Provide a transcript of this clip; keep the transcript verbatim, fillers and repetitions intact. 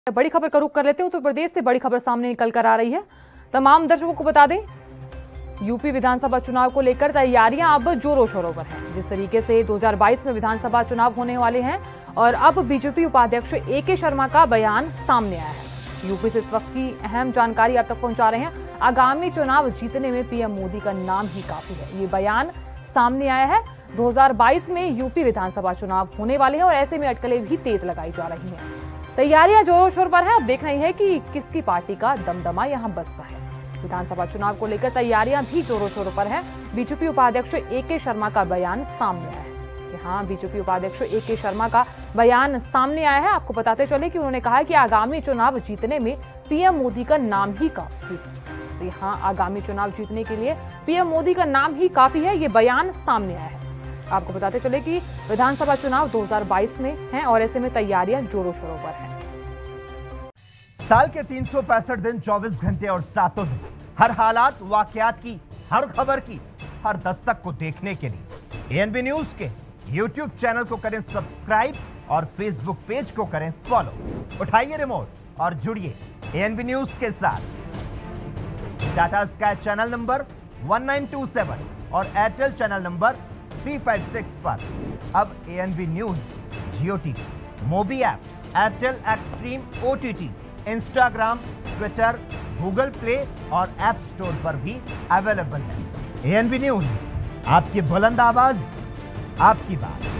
बड़ी खबर का रुख कर लेते हैं। उत्तर प्रदेश से बड़ी खबर सामने निकल कर आ रही है। तमाम दर्शकों को बता दें, यूपी विधानसभा चुनाव को लेकर तैयारियां अब जोरों शोरों पर हैं। जिस तरीके से दो हज़ार बाईस में विधानसभा चुनाव होने वाले हैं और अब बीजेपी उपाध्यक्ष ए के शर्मा का बयान सामने आया है। यूपी से इस वक्त की अहम जानकारी आप तक पहुंचा रहे हैं। आगामी चुनाव जीतने में पीएम मोदी का नाम ही काफी है, ये बयान सामने आया है। दो हज़ार बाईस में यूपी विधानसभा चुनाव होने वाले हैं और ऐसे में अटकलें भी तेज लगाई जा रही हैं। तैयारियां जोरों शोर पर है। अब देखना ही है कि किसकी पार्टी का दमदमा यहां बसता है। विधानसभा चुनाव को लेकर तैयारियां भी जोरों शोरों पर है। बीजेपी उपाध्यक्ष ए के शर्मा का बयान सामने आया है। यहाँ बीजेपी उपाध्यक्ष ए के शर्मा का बयान सामने आया है। आपको बताते चले कि उन्होंने कहा है कि आगामी चुनाव जीतने में पीएम मोदी का नाम ही काफी है। तो यहाँ आगामी चुनाव जीतने के लिए पीएम मोदी का नाम ही काफी है, ये बयान सामने आया है। आपको बताते चले कि विधानसभा चुनाव दो हज़ार बाईस में हैं और ऐसे में तैयारियां जोरों शोरों पर हैं। साल के तीन सौ पैंसठ दिन, चौबीस घंटे और सातों दिन, हर हालात वाकयात की, हर खबर की, हर दस्तक को देखने के लिए एएनबी न्यूज के यूट्यूब चैनल को करें सब्सक्राइब और फेसबुक पेज को करें फॉलो। उठाइए रिमोट और जुड़िए एएनबी न्यूज के साथ। टाटा स्काई चैनल नंबर एक नौ दो सात और एयरटेल चैनल नंबर तीन सौ छप्पन पर अब ANB news Jio TV, Mobi app, Airtel Xtreme OTT, Instagram, Twitter, Google Play और ऐप स्टोर पर भी अवेलेबल है। एएनबी न्यूज, आपकी बुलंद आवाज, आपकी बात।